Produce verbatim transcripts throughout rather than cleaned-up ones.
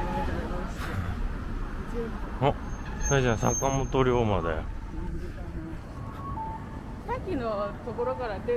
あ、それじゃあ坂本龍馬だよ。 さっきのところから出る。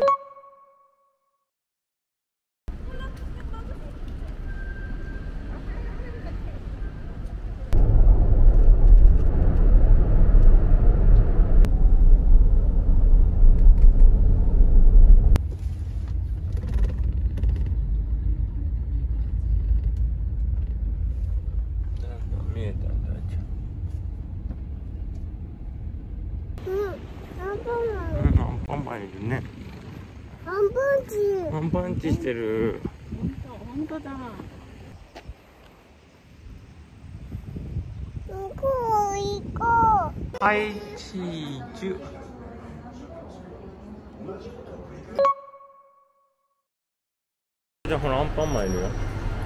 見えたんだじゃうん、アンパンマン。 ん。アンパンマンいるね。 アンパンチ。 アンパンチしてる。 本当だ。 どこ行こう。 はい、チーズ。じゃあほらアンパンマンいるよ。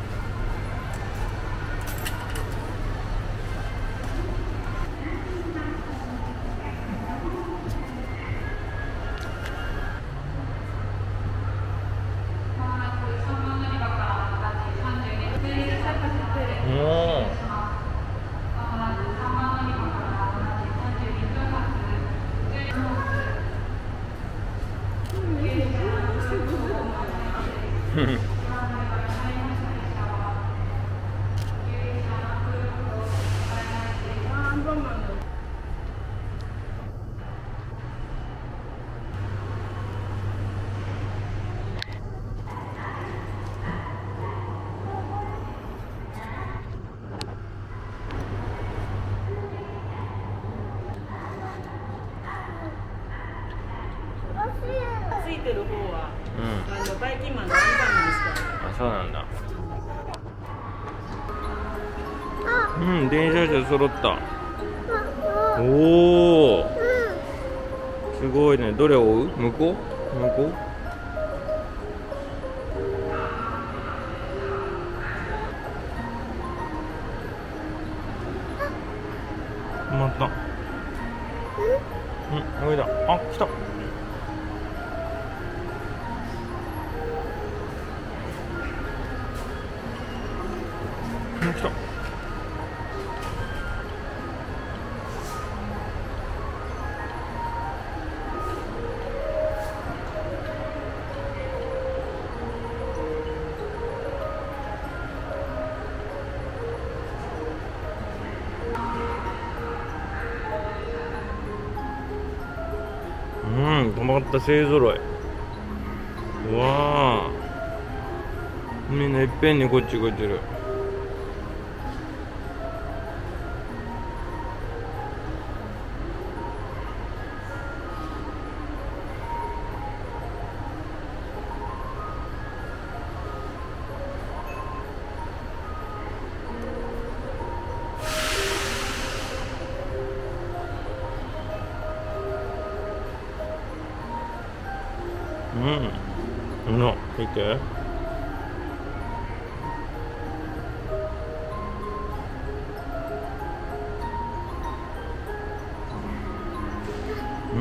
ついてる方は、 うん、 あのバイキンマンのアンパンマンにしてある。 あ、そうなんだ。うん、電車車揃った。おお、すごいね。どれを追う？向こう？向こう？止まった。うん、上だ。あ、来た。うん、来た。うん、止まった勢ぞろい。うわあ、みんないっぺんにこっちこっちる。うん、ほら見て。うん、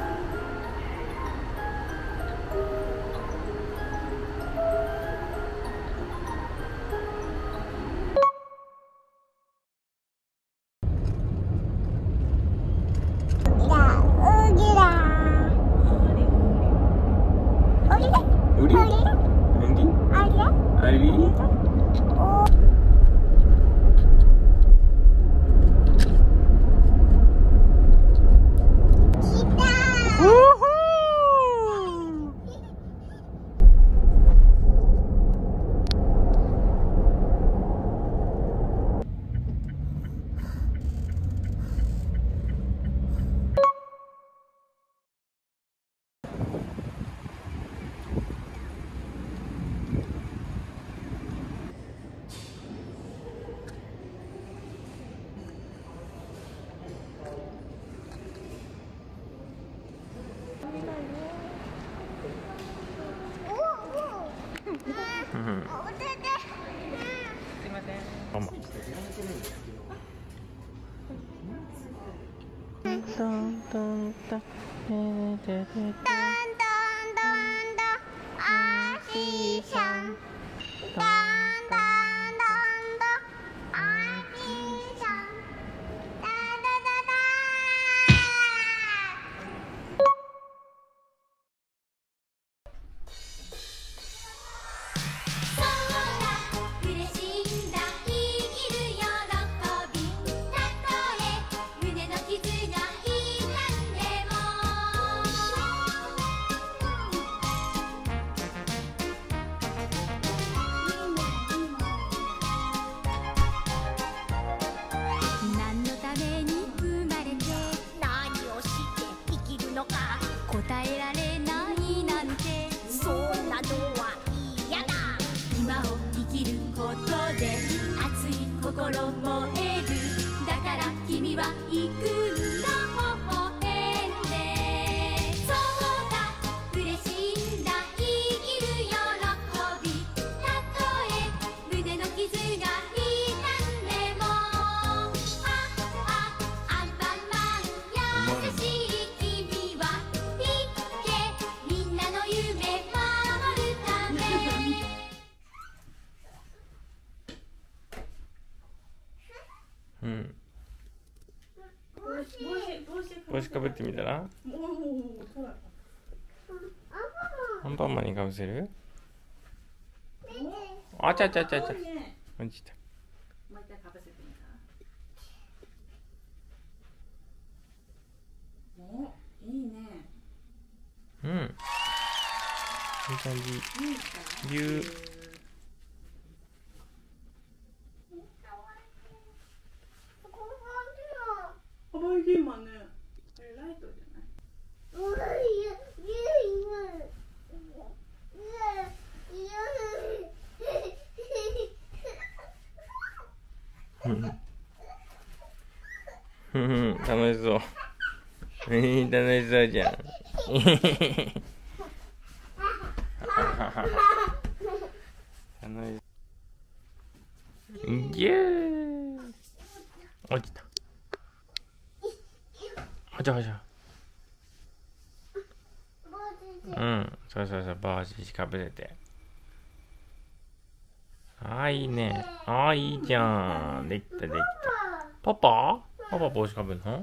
ウリ？アリ？うん、 すいません。 ママ。トントントントントントントントンアシシャントントントン心燃えるだから君は行くんだ微笑んでそうだ嬉しいんだ生きる喜びたとえ胸の傷が痛んでもああアンパンマン優しい君は言ってみんなの夢守るためうん。 帽子帽子帽子かぶってみたら？ おおそうだ。 アンパンマンにかぶせる？あちゃちゃちゃちゃ。 いいね落ちた。 もう一回かぶせてみた。おいいね。 うん。いい感じ。 いいか。 ぎゅー。かわいい今ね。あれライトじゃない？ふふ楽しそう。えー、楽しそうじゃん。楽しそう。ぎゅー。落ちた。はちゃはちゃ。うん、そうそうそう、帽子かぶせて。ああ、いいね。ああ、いいじゃん。できた、できた。パパパパ帽子かぶるの？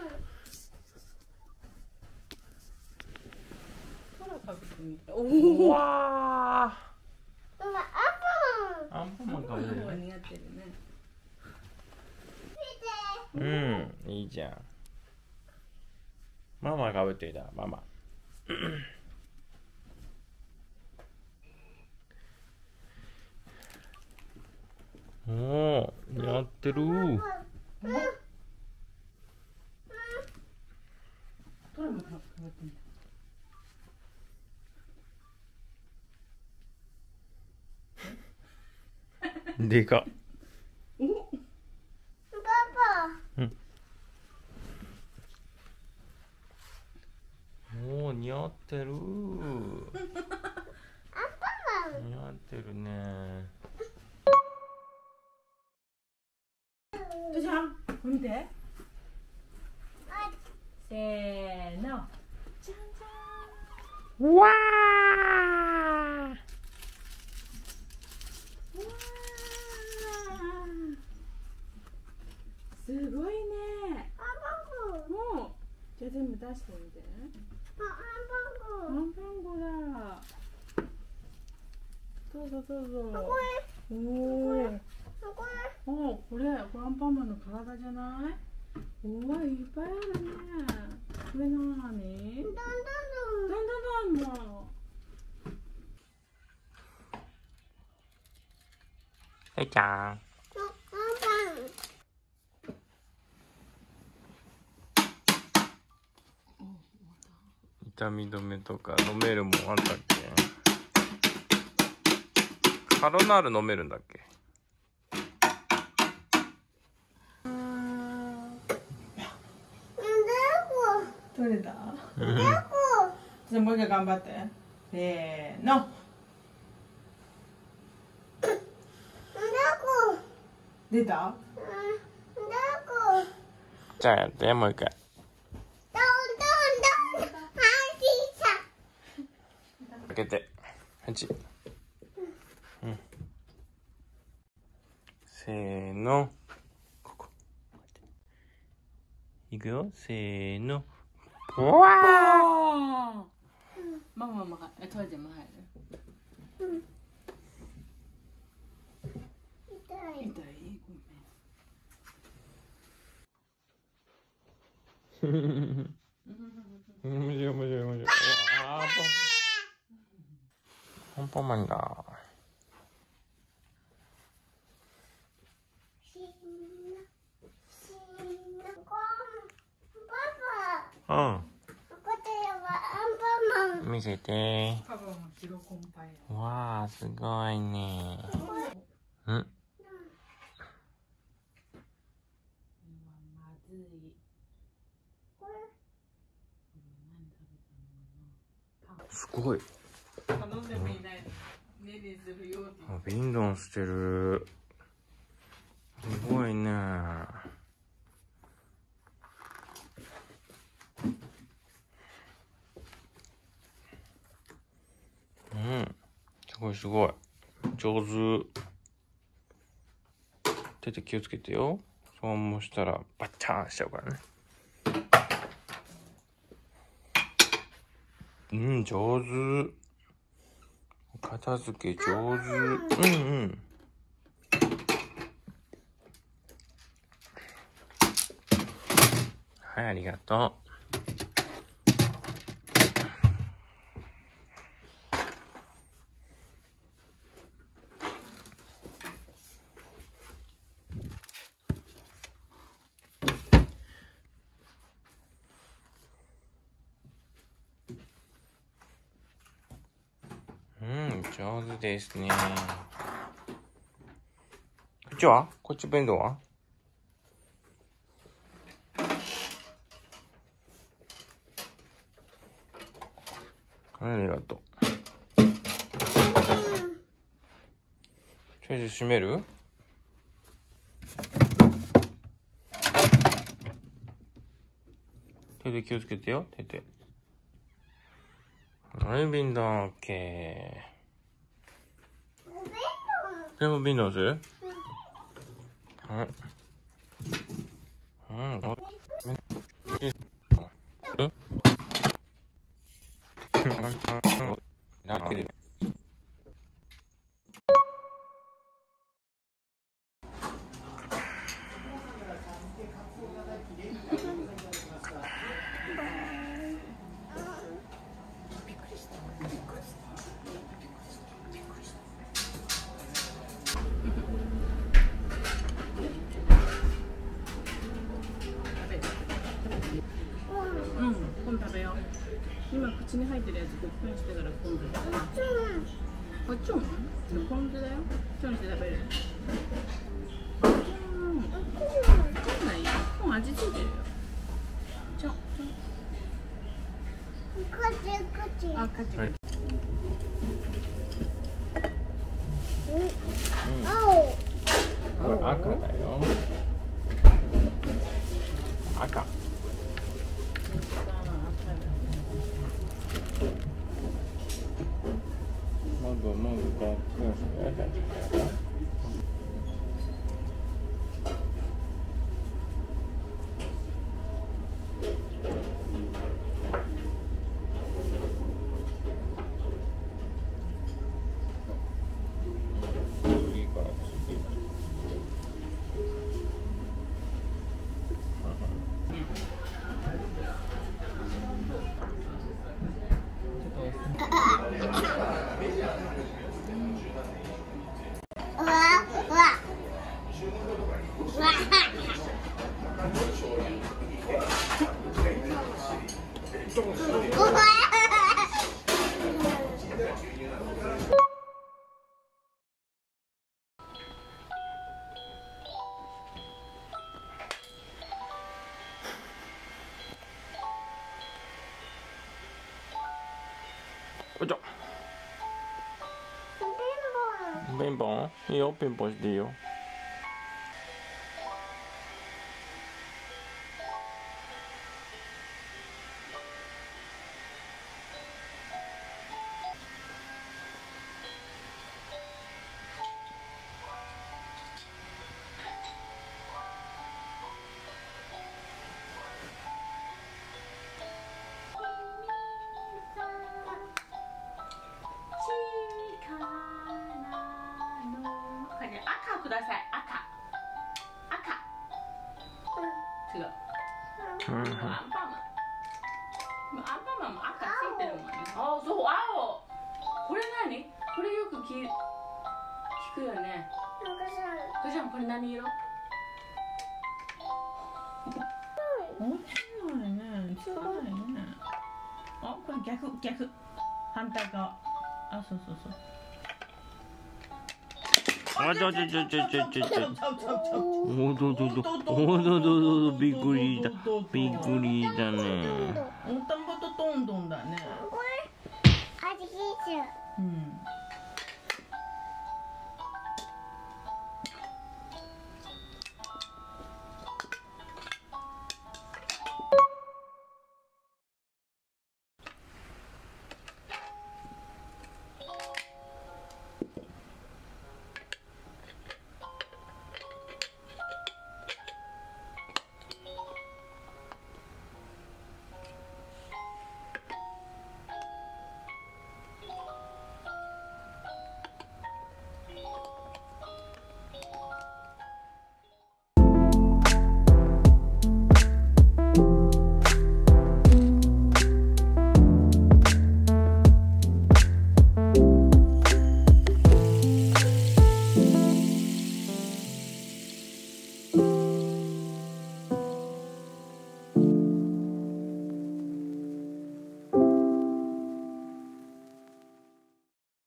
うわー。アンパンマンかぶる。 似合ってるね。 うん、いいじゃん。ママかぶっていた、ママ。おお、やってる。 トラもかぶってみた。 でかっ。うん。おお、似合ってる。似合ってるね。 じゃん、見て。せーの。じゃんじゃん。 わー。 わー。すごいね。もう。じゃあ全部出してみて。アンパン粉だ。どうぞどうぞ。おお。おこれ、これアンパンマンの体じゃない？おお、いっぱいあるね。これなーに？どんどんどんどんどんも。 はいちゃん。痛み止めとか飲めるもんあったっけ？カロナール飲めるんだっけ？ 取れた？じゃあもう一回頑張って。せーの。出た？ じゃあやってもう一回。開けて。はち。うん。せーの。ここ。いくよ。せーの。うわー。 ママも入る。トイレも入る。痛い。痛い。 ごめん。面白い面白い面白い。あーアンパンマンだ。うん。見せて。 パパも白コンパイわあ、すごいね。うん。 すごい。 頼んでもいない。ねねするよって。 あ、ビンドンしてる。すごいね。うん。すごいすごい。上手。手で気をつけてよ。そうもしたらバッチャーンしちゃうからね。うん、上手。片付け上手。うんうん。はい、ありがとう。うん、上手ですね。こっちは？こっち弁当は？はい、ありがとう。手で閉める？手で気をつけてよ、手で。はい、ビンドン、オッケー。全部ビンドンする？はい。うん、お、うん？ うん、今度食べよう。今口に入ってるやつコップにしてから今度。こっちも？ポン酢だよ。ちょんして食べる。うん。わかんないよ。もう味ついてるよ。ちょんちょん。 こっちこっち。 あ、カチカチ。 青。 これ赤だよ。赤。もぐもぐごっくん。 うわうわうわ。 おいちょ。ピンポンいいよ、ピンポンしていいよ。 赤ください。赤。赤。違う。 うんうん。 アンパンマン。アンパンマンも赤ついてるもんね。あ、そう、青。これ何？これよく聞聞くよね。お母さん、これ何色？面白いね。つかないね。あ、これ逆逆。反対側。あ、そうそうそう。 あ、ちょちょちょちょちょちょちょ。おどどど、おどどどど、びっくりだ。びっくりだね。 おたまとトントンだね。 しゅ。 うん。